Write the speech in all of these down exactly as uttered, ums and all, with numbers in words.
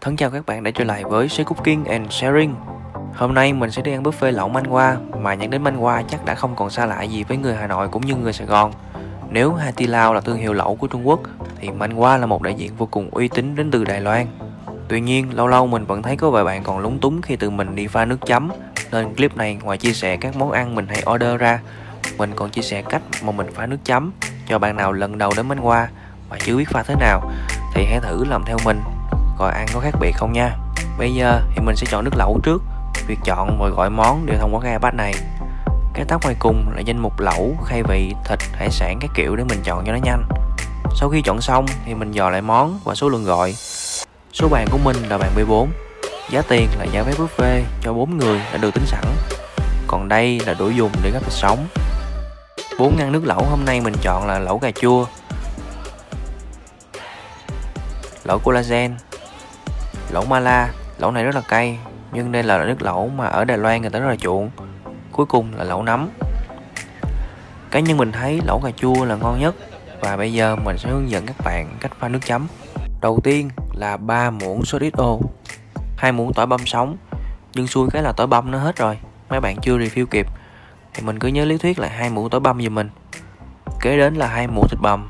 Thân chào các bạn đã trở lại với Share Cooking and Sharing. Hôm nay mình sẽ đi ăn buffet lẩu Manh Hoa, mà nhắc đến Manh Hoa chắc đã không còn xa lạ gì với người Hà Nội cũng như người Sài Gòn. Nếu Hai Di Lao là thương hiệu lẩu của Trung Quốc thì Manh Hoa là một đại diện vô cùng uy tín đến từ Đài Loan. Tuy nhiên, lâu lâu mình vẫn thấy có vài bạn còn lúng túng khi tự mình đi pha nước chấm, nên clip này ngoài chia sẻ các món ăn mình hay order ra, mình còn chia sẻ cách mà mình pha nước chấm cho bạn nào lần đầu đến Manh Hoa mà chưa biết pha thế nào thì hãy thử làm theo mình, coi ăn có khác biệt không nha. Bây giờ thì mình sẽ chọn nước lẩu trước. Việc chọn và gọi món đều thông qua cái iPad này. Cái tab ngoài cùng là danh mục lẩu, khai vị, thịt, hải sản các kiểu để mình chọn cho nó nhanh. Sau khi chọn xong thì mình dò lại món và số lượng gọi. Số bàn của mình là bàn B bốn. Giá tiền là giá vé buffet cho bốn người đã được tính sẵn. Còn đây là đồ dùng để gắp thịt sống. Bốn ngăn nước lẩu hôm nay mình chọn là lẩu cà chua, lẩu collagen, lẩu mala. Lẩu này rất là cay, nhưng đây là nước lẩu mà ở Đài Loan người ta rất là chuộng. Cuối cùng là lẩu nấm. Cá nhân mình thấy lẩu cà chua là ngon nhất. Và bây giờ mình sẽ hướng dẫn các bạn cách pha nước chấm. Đầu tiên là ba muỗng sốt ích o, hai muỗng tỏi băm sống. Nhưng xui cái là tỏi băm nó hết rồi, mấy bạn chưa refill kịp thì mình cứ nhớ lý thuyết là hai muỗng tỏi băm giùm mình. Kế đến là hai muỗng thịt bằm,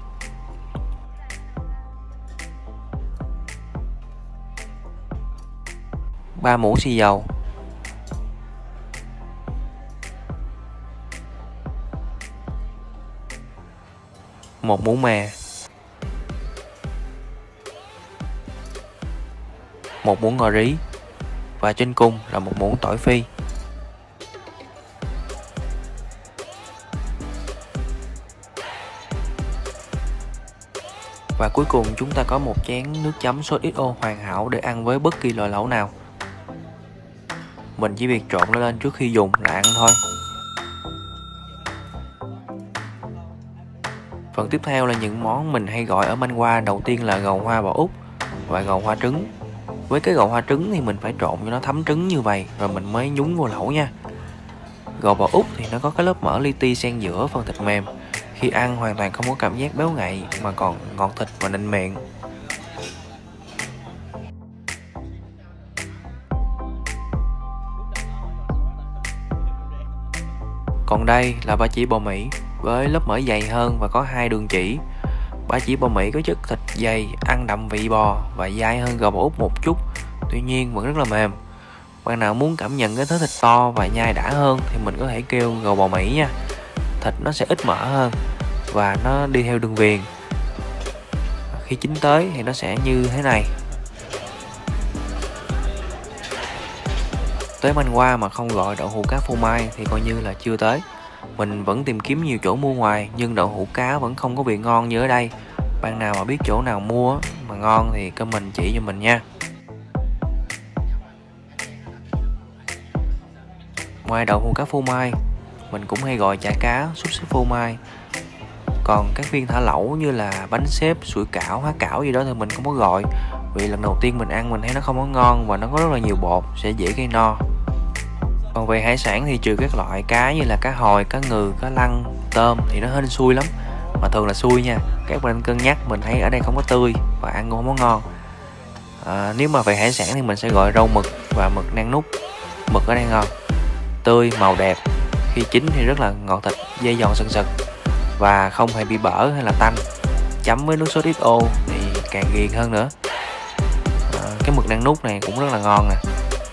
ba muỗng xì dầu, một muỗng mè, một muỗng ngò rí và trên cùng là một muỗng tỏi phi. Và cuối cùng chúng ta có một chén nước chấm sốt ích o hoàn hảo để ăn với bất kỳ loại lẩu nào. Mình chỉ việc trộn nó lên trước khi dùng là ăn thôi. Phần tiếp theo là những món mình hay gọi ở Manh Hoa. Đầu tiên là gầu hoa bò Úc và gầu hoa trứng. Với cái gầu hoa trứng thì mình phải trộn cho nó thấm trứng như vậy rồi mình mới nhúng vô lẩu nha. Gầu bò Úc thì nó có cái lớp mỡ li ti xen giữa phần thịt mềm. Khi ăn hoàn toàn không có cảm giác béo ngậy mà còn ngọt thịt và nịnh miệng. Còn đây là ba chỉ bò Mỹ với lớp mỡ dày hơn và có hai đường chỉ. Ba chỉ bò Mỹ có chất thịt dày, ăn đậm vị bò và dai hơn gầu bò Úc một chút, tuy nhiên vẫn rất là mềm. Bạn nào muốn cảm nhận cái thớ thịt to và nhai đã hơn thì mình có thể kêu gầu bò Mỹ nha. Thịt nó sẽ ít mỡ hơn và nó đi theo đường viền. Khi chín tới thì nó sẽ như thế này. Tới Manh Hoa mà không gọi đậu hũ cá phô mai thì coi như là chưa tới. Mình vẫn tìm kiếm nhiều chỗ mua ngoài nhưng đậu hũ cá vẫn không có vị ngon như ở đây. Bạn nào mà biết chỗ nào mua mà ngon thì comment chỉ cho mình nha. Ngoài đậu hũ cá phô mai, mình cũng hay gọi chả cá, xúc xích phô mai. Còn các viên thả lẩu như là bánh xếp, sủi cảo, há cảo gì đó thì mình không có gọi. Vì lần đầu tiên mình ăn mình thấy nó không có ngon và nó có rất là nhiều bột, sẽ dễ gây no. Còn về hải sản thì trừ các loại cá như là cá hồi, cá ngừ, cá lăng, tôm thì nó hên xui lắm. Mà thường là xui nha, các bạn cân nhắc, mình thấy ở đây không có tươi và ăn cũng không có ngon. À, nếu mà về hải sản thì mình sẽ gọi rau mực và mực nang nút. Mực ở đây ngon, tươi, màu đẹp, khi chín thì rất là ngọt thịt, dây giòn sần sật và không hề bị bở hay là tanh. Chấm với nước sốt ích o thì càng ghiền hơn nữa. À, cái mực nang nút này cũng rất là ngon nè.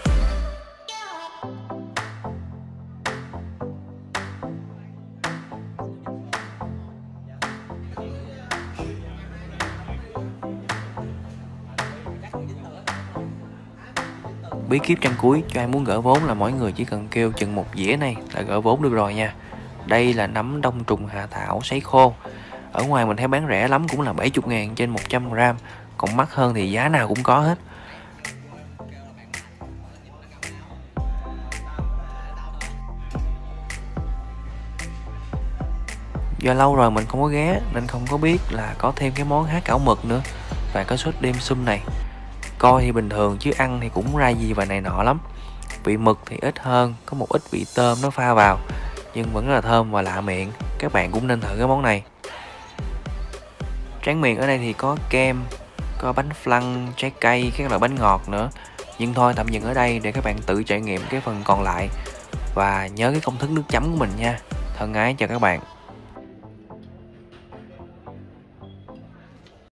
Bí kíp trang cuối cho ai muốn gỡ vốn là mỗi người chỉ cần kêu chừng một dĩa này là gỡ vốn được rồi nha. Đây là nấm đông trùng hạ thảo sấy khô. Ở ngoài mình thấy bán rẻ lắm cũng là bảy mươi ngàn trên một trăm gram. Còn mắc hơn thì giá nào cũng có hết. Do lâu rồi mình không có ghé nên không có biết là có thêm cái món há cảo mực nữa và có sốt đêm sum này. Coi thì bình thường chứ ăn thì cũng ra gì và này nọ lắm. Vị mực thì ít hơn, có một ít vị tôm nó pha vào nhưng vẫn rất là thơm và lạ miệng. Các bạn cũng nên thử cái món này. Tráng miệng ở đây thì có kem, có bánh flan, trái cây, các loại bánh ngọt nữa. Nhưng thôi tạm dừng ở đây để các bạn tự trải nghiệm cái phần còn lại. Và nhớ cái công thức nước chấm của mình nha. Thân ái chào các bạn.